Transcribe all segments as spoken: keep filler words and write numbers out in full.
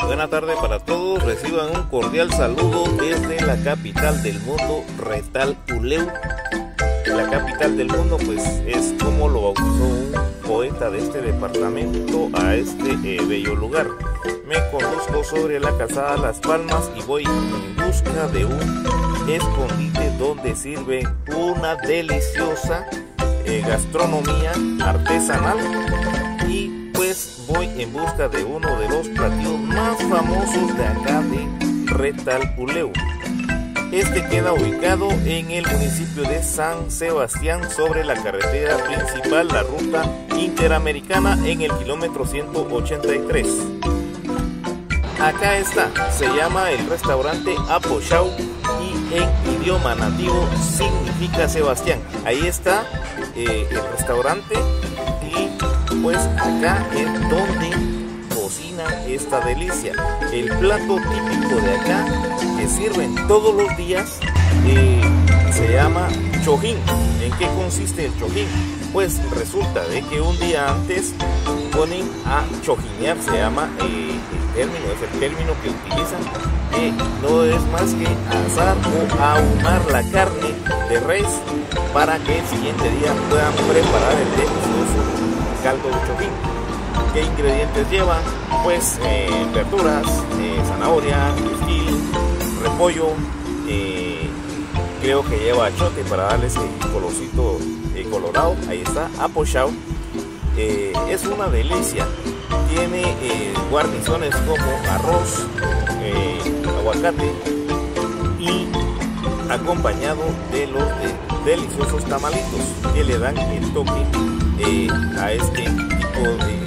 Buena tarde para todos, reciban un cordial saludo desde la capital del mundo, Retal Uleu. La capital del mundo pues es como lo bautizó un poeta de este departamento a este eh, bello lugar. Me conduzco sobre la calzada Las Palmas y voy en busca de un escondite donde sirven una deliciosa eh, gastronomía artesanal, y pues voy en busca de uno de los platillos más famosos de acá de Retal Uleu. Este queda ubicado en el municipio de San Sebastián sobre la carretera principal, la ruta interamericana, en el kilómetro ciento ochenta y tres. Acá está, se llama el restaurante Apochao y en idioma nativo significa Sebastián. Ahí está eh, el restaurante, y pues acá es donde cocinan esta delicia. El plato típico de acá que sirven todos los días eh, se llama chojín. ¿En qué consiste el chojín? Pues resulta de que un día antes ponen a chojinear, se llama eh, el término, es el término que utilizan, que no es más que asar o ahumar la carne de res para que el siguiente día puedan preparar el delicioso caldo de chojín. ¿Qué ingredientes lleva? Pues eh, verduras, eh, zanahoria, quesquil, repollo, eh, creo que lleva achote para darle ese colorcito eh, colorado. Ahí está, Apochao. Eh, es una delicia. Tiene eh, guarniciones como arroz, eh, aguacate, y acompañado de los de deliciosos tamalitos que le dan el toque eh, a este tipo de,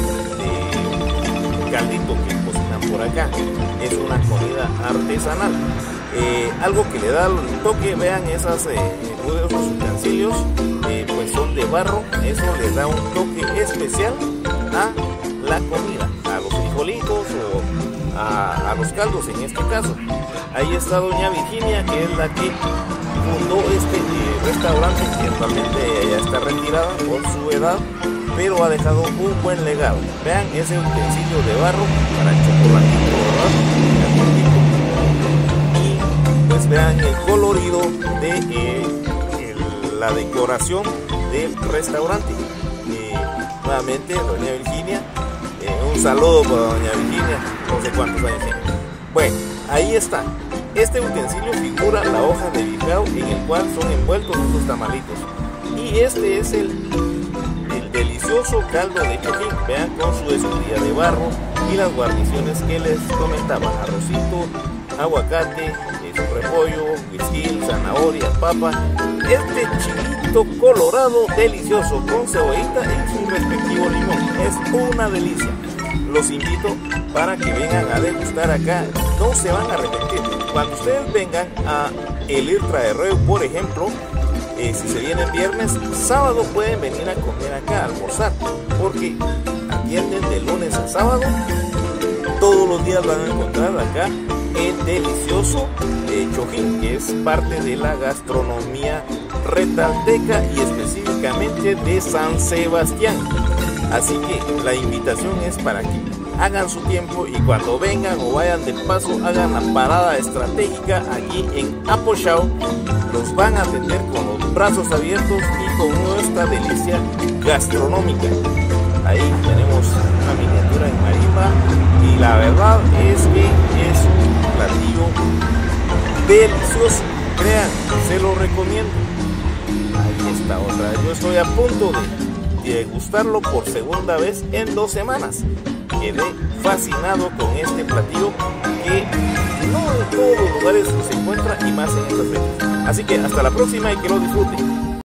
de caldito que cocinan por acá. Es una comida artesanal. Eh, algo que le da el toque, vean esas eh, esos utensilios, eh, pues son de barro. Eso le da un toque especial a la comida, a los frijolitos o a, a los caldos en este caso. Ahí está doña Virginia, que es la que fundó este eh, restaurante, que actualmente ya está retirada por su edad, pero ha dejado un buen legado. Vean ese utensilio de barro para el chocolatito, ¿verdad? Y pues vean el colorido de eh, el, la decoración del restaurante. Eh, nuevamente, doña Virginia, eh, un saludo para doña Virginia, no sé cuántos años tiene. Bueno, ahí está. Este utensilio figura la hoja de bijao en el cual son envueltos estos tamalitos. Y este es el, el delicioso caldo de chojín. Vean, con su escudilla de barro y las guarniciones que les comentaba: arrocito, aguacate, eh, su repollo, quesquil, zanahoria, papa. Este chilito colorado delicioso con cebollita en su respectivo limón. Es una delicia. Los invito para que vengan a degustar acá, no se van a arrepentir. Cuando ustedes vengan a el IRTRA de Reu, por ejemplo, eh, si se vienen viernes, sábado pueden venir a comer acá, a almorzar, porque atienden de lunes a sábado. Todos los días van a encontrar acá el delicioso eh, chojín, que es parte de la gastronomía retalteca y específicamente de San Sebastián. Así que la invitación es para que hagan su tiempo, y cuando vengan o vayan de paso, hagan la parada estratégica aquí en Apochao. Los van a atender con los brazos abiertos y con nuestra delicia gastronómica. Ahí tenemos una miniatura en marimba, y la verdad es que es un platillo delicioso. Crean, se lo recomiendo. Ahí está otra. Yo estoy a punto de degustarlo por segunda vez en dos semanas. Quedé fascinado con este platillo que no en todos los lugares se encuentra, y más en estas fechas. Así que hasta la próxima y que lo disfruten.